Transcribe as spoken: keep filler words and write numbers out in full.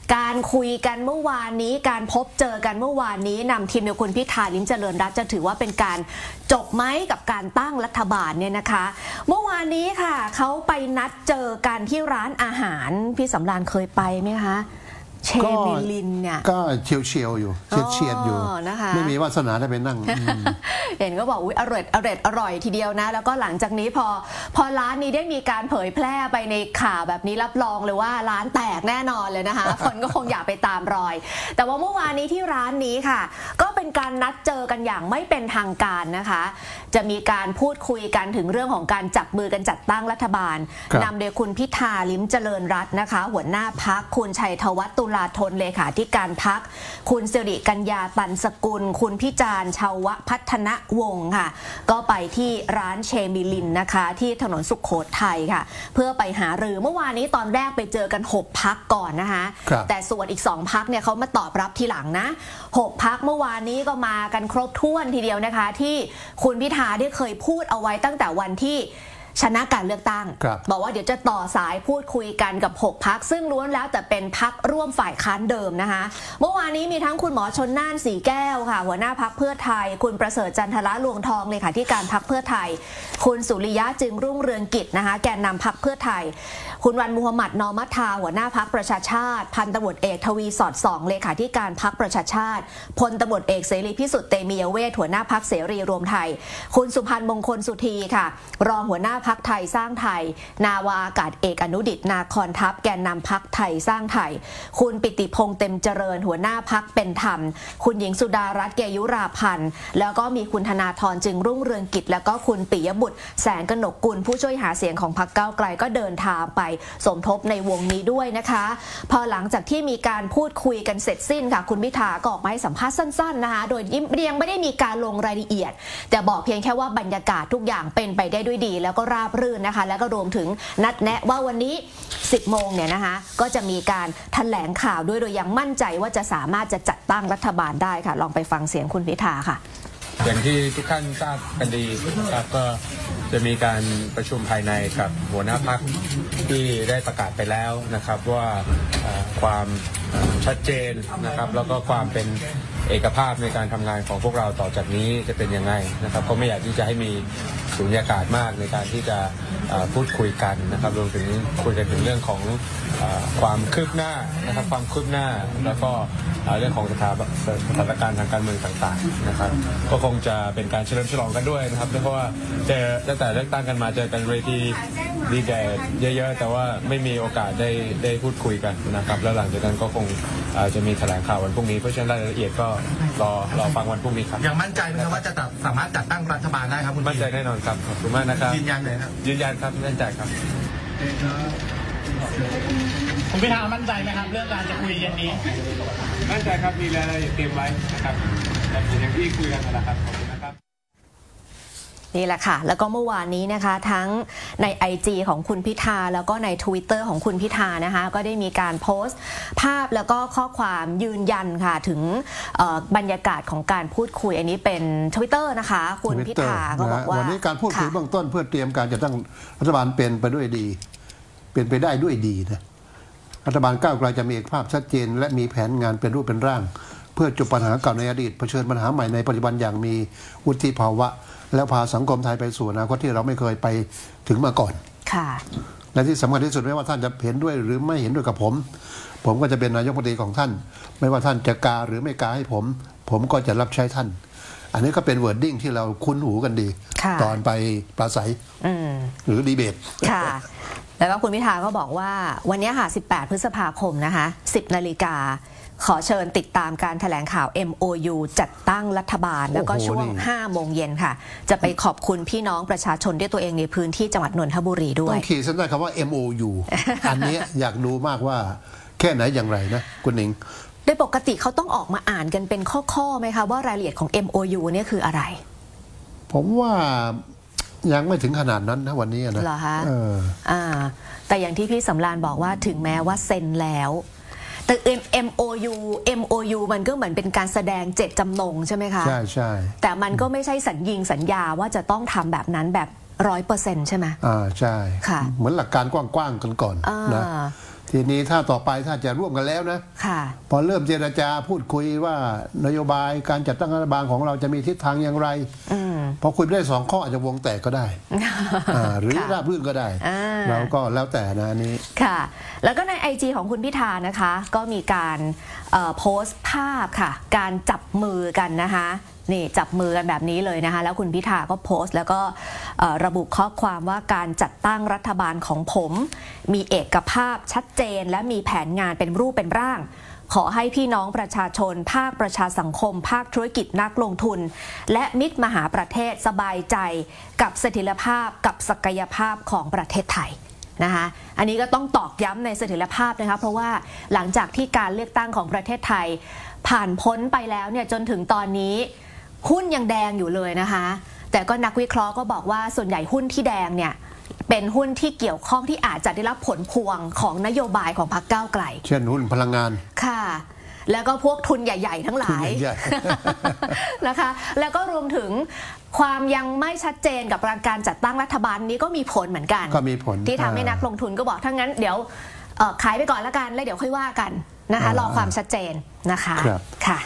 การคุยกันเมื่อวานนี้การพบเจอกันเมื่อวานนี้นำทีมโดยคุณพิธาลิ้มเจริญรัตน์จะถือว่าเป็นการจบไหมกับการตั้งรัฐบาลเนี่ยนะคะเมื่อวานนี้ค่ะเขาไปนัดเจอกันที่ร้านอาหารพี่สำราญเคยไปไหมคะเชมิลินเนี่ยก็เชียวเชียวอยู่เฉียดเฉียดอยู่นะคะไม่มีวาสนาได้ไปนั่งเห็นก็บอกอุ้ยอร่อยอร่อยอร่อยทีเดียวนะแล้วก็หลังจากนี้พอพอร้านนี้ได้มีการเผยแพร่ไปในข่าวแบบนี้รับรองเลยว่าร้านแตกแน่นอนเลยนะคะคนก็คงอยากไปตามรอยแต่ว่าเมื่อวานนี้ที่ร้านนี้ค่ะก็เป็นการนัดเจอกันอย่างไม่เป็นทางการนะคะจะมีการพูดคุยกันถึงเรื่องของการจับมือกันจัดตั้งรัฐบาลนำโดยคุณพิธาลิ้มเจริญรัตน์นะคะหัวหน้าพรรคคุณชัยธวัฒน์ตุลาธนเลขาธิการพรรคคุณสิริกัญญาตันสกุลคุณพิจารณ์ชาวพัฒนวงศ์ค่ะก็ไปที่ร้านเชมิลินนะคะที่ถนนสุขโขทัยค่ะเพื่อไปหารือเมื่อวานนี้ตอนแรกไปเจอกันหกพรรคก่อนนะคะแต่ส่วนอีกสองพรรคเนี่ยเขามาตอบรับทีหลังนะหกพรรคเมื่อวานนี้ก็มากันครบถ้วนทีเดียวนะคะที่คุณพิธาได้เคยพูดเอาไว้ตั้งแต่วันที่ชนะการเลือกตั้งบอกว่าเดี๋ยวจะต่อสายพูดคุยกันกับหกพรรคซึ่งล้วนแล้วแต่เป็นพรรคร่วมฝ่ายค้านเดิมนะคะเมื่อวานนี้มีทั้งคุณหมอชลน่านสีแก้วค่ะหัวหน้าพรรคเพื่อไทยคุณประเสริฐจันทระลวงทองเลขาธิการพรรคเพื่อไทยคุณสุริยะจึงรุ่งเรืองกิจนะคะแกนนำพรรคเพื่อไทยคุณวันมุฮัมหมัดนอมัทธาหัวหน้าพรรคประชาชาติพันตำรวจเอกทวีสอดส่องเลขาธิการพรรคประชาชาติพลตำรวจเอกเสรีพิสุทธิ์เตมียเวทหัวหน้าพรรคเสรีรวมไทยคุณสุพันธ์มงคลสุธีค่ะรองหัวหน้าพรรคไทยสร้างไทยนาวาอากาศเอกอนุดิษฐ์นาคอนทัพแกนนำพรรคไทยสร้างไทยคุณปิติพงษ์เต็มเจริญหัวหน้าพรรคเป็นธรรมคุณหญิงสุดารัตน์เกยุราพันธ์แล้วก็มีคุณธนาธรจึงรุ่งเรืองกิจแล้วก็คุณปิยบุตรแสงกนกกุลผู้ช่วยหาเสียงของพรรคก้าวไกลก็เดินทางไปสมทบในวงนี้ด้วยนะคะพอหลังจากที่มีการพูดคุยกันเสร็จสิ้นค่ะคุณพิธาก็ออกมาให้สัมภาษณ์สั้นๆนะคะโดยยังไม่ได้มีการลงรายละเอียดแต่บอกเพียงแค่ว่าบรรยากาศทุกอย่างเป็นไปได้ด้วยดีแล้วก็ราบรื่นนะคะแล้วก็รวมถึงนัดแนะว่าวันนี้สิบโมงเนี่ยนะคะก็จะมีการแถลงข่าวด้วยโดยยังมั่นใจว่าจะสามารถจะจัดตั้งรัฐบาลได้ค่ะลองไปฟังเสียงคุณพิธาค่ะอย่างที่ทุกท่านทราบกันดีครับก็จะมีการประชุมภายในกับหัวหน้าพรรคที่ได้ประกาศไปแล้วนะครับว่าความชัดเจนนะครับแล้วก็ความเป็นเอกภาพในการทำงานของพวกเราต่อจากนี้จะเป็นยังไงนะครับก็ไม่อยากที่จะให้มีสุญญากาศมากในการที่จะพูดคุยกันนะครับรวมถึงคุยกันถึงเรื่องของความคืบหน้านะครับความคืบหน้าแล้วก็เรื่องของสถาสถานการณ์ทางการเมืองต่างๆนะครับก็คงจะเป็นการเฉลิมฉลองกันด้วยนะครับเพราะว่าเจอตั้งแต่เลือกตั้งกันมาเจอกันเวทีดีแดดเยอะๆแต่ว่าไม่มีโอกาสได้ได้พูดคุยกันนะครับแล้วหลังจากนั้นก็คงจะมีแถลงข่าววันพรุ่งนี้เพราะฉะนั้นรายละเอียดก็รอรอฟังวันพรุ่งนี้ครับยังมั่นใจไหมครับว่าจะสามารถจัดตั้งรัฐบาลได้ครับคุณมั่นใจแน่นอนครับขอบคุณมากนะครับยืนยันเลยครับยืนยันครับมั่นใจครับคุณพิธามั่นใจไหมครับเรื่องการจะคุยเย็นนี้มั่นใจครับมีรายละเอียดเตรียมไว้นะครับอย่างที่คุยกันนะครับขอบคุณนะครับนี่แหละค่ะแล้วก็เมื่อวานนี้นะคะทั้งใน ไอ จี ของคุณพิธาแล้วก็ใน ทวิตเตอร์ ของคุณพิธานะคะก็ได้มีการโพสต์ภาพแล้วก็ข้อความยืนยันค่ะถึงบรรยากาศของการพูดคุยอันนี้เป็น ทวิตเตอร์ นะคะคุณพิธาก็บอกว่าวันนี้การพูดคุยเบื้องต้นเพื่อเตรียมการจะตั้งรัฐบาลเป็นไปด้วยดีเป็นไปได้ด้วยดีนะรัฐบาลก้าวไกลจะมีเอกภาพชัดเจนและมีแผนงานเป็นรูปเป็นร่างเพื่อจบปัญหาเก่าในอดีตเผชิญปัญหาใหม่ในปัจจุบันอย่างมีวุฒิภาวะแล้วพาสังคมไทยไปสู่อนาคตที่เราไม่เคยไปถึงมาก่อนค่ะและที่สำคัญที่สุดไม่ว่าท่านจะเห็นด้วยหรือไม่เห็นด้วยกับผมผมก็จะเป็นนายกรัฐมนตรีของท่านไม่ว่าท่านจะกาหรือไม่กาให้ผมผมก็จะรับใช้ท่านอันนี้ก็เป็น wording ที่เราคุ้นหูกันดีตอนไปปราศัยหรือดีเบตค่ะแล้วก็คุณพิธาก็บอกว่าวันนี้ค่ะสิบแปดพฤษภาคมนะคะสิบนาฬิกาขอเชิญติดตามการแถลงข่าว เอ็ม โอ ยู จัดตั้งรัฐบาลแล้วก็ช่วงห้าโมงเย็นค่ะจะไปขอบคุณพี่น้องประชาชนด้วยตัวเองในพื้นที่จังหวัดนนทบุรีด้วยต้องขีดเส้นใต้คำว่า เอ็ม โอ ยู อันนี้อยากรู้มากว่าแค่ไหนอย่างไรนะคุณหนิงโดยปกติเขาต้องออกมาอ่านกันเป็นข้อๆไหมคะว่ารายละเอียดของ เอ็ม โอ ยู เนี่ยคืออะไรผมว่ายังไม่ถึงขนาดนั้นนะวันนี้นะเหรอคะเอออ่าแต่อย่างที่พี่สำราญบอกว่าถึงแม้ว่าเซ็นแล้วแต่ เอ็ม โอ ยู เอ็ม โอ ยู มันก็เหมือนเป็นการแสดงเจตจำนงใช่ไหมคะใช่ใช่แต่มันก็ไม่ใช่สัญญิงสัญญาว่าจะต้องทำแบบนั้นแบบร้อยเปอร์เซ็นต์ใช่ไหมอ่าใช่ค่ะเหมือนหลักการกว้างๆกันก่อนนะทีนี้ถ้าต่อไปถ้าจะร่วมกันแล้วนะค่ะพอเริ่มเจรจาพูดคุยว่านโยบายการจัดตั้งรัฐบาลของเราจะมีทิศทางอย่างไรพอคุยไปได้สองข้ออาจจะวงแตกก็ได้ หรือราบรื่นก็ได้เราก็แล้วแต่นะนี้ค่ะแล้วก็ใน ไอ จี ของคุณพิธานะคะก็มีการโพสต์ภาพค่ะการจับมือกันนะคะนี่จับมือกันแบบนี้เลยนะคะแล้วคุณพิธาก็โพสต์แล้วก็ระบุข้อความว่าการจัดตั้งรัฐบาลของผมมีเอกภาพชัดเจนและมีแผนงานเป็นรูปเป็นร่างขอให้พี่น้องประชาชนภาคประชาสังคมภาคธุรกิจนักลงทุนและมิตรมหาประเทศสบายใจกับเสถียรภาพกับศักยภาพของประเทศไทยนะคะอันนี้ก็ต้องตอกย้ำในเสถียรภาพนะคะเพราะว่าหลังจากที่การเลือกตั้งของประเทศไทยผ่านพ้นไปแล้วเนี่ยจนถึงตอนนี้หุ้นยังแดงอยู่เลยนะคะแต่ก็นักวิเคราะห์ก็บอกว่าส่วนใหญ่หุ้นที่แดงเนี่ยเป็นหุ้นที่เกี่ยวข้องที่อาจจะได้รับผลพวงของนโยบายของพรรคก้าวไกลเช่นหุ้นพลังงานค่ะแล้วก็พวกทุนใหญ่ๆทั้งหลายนะคะแล้วก็รวมถึงความยังไม่ชัดเจนกับการจัดตั้งรัฐบาลนี้ก็มีผลเหมือนกันก็มีผลที่ทำให้นักลงทุนก็บอกถ้างั้นเดี๋ยวขายไปก่อนแล้วกันแล้วเดี๋ยวค่อยว่ากันนะคะรอความชัดเจนนะคะค่ะ